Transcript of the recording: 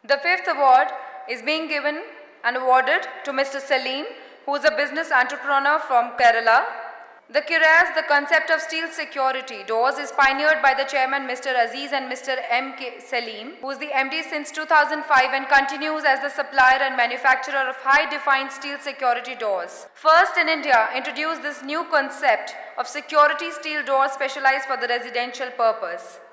The fifth award is being given and awarded to Mr. Salim, who is a business entrepreneur from Kerala. The Kiraz, the concept of steel security doors, is pioneered by the chairman Mr. Aziz and Mr. M.K. Salim, who is the MD since 2005 and continues as the supplier and manufacturer of high-defined steel security doors. First in India, introduced this new concept of security steel doors specialized for the residential purpose.